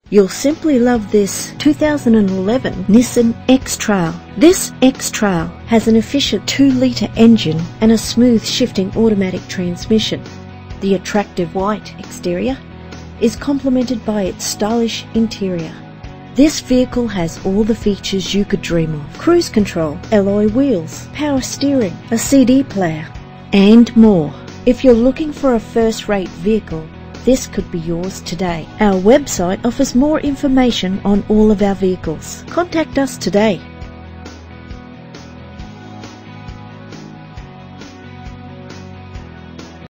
You'll simply love this 2011 Nissan X-Trail. This X-Trail has an efficient 2-litre engine and a smooth shifting automatic transmission. The attractive white exterior is complemented by its stylish interior. This vehicle has all the features you could dream of: cruise control, alloy wheels, power steering, a CD player, and more. If you're looking for a first-rate vehicle, this could be yours today. Our website offers more information on all of our vehicles. Contact us today.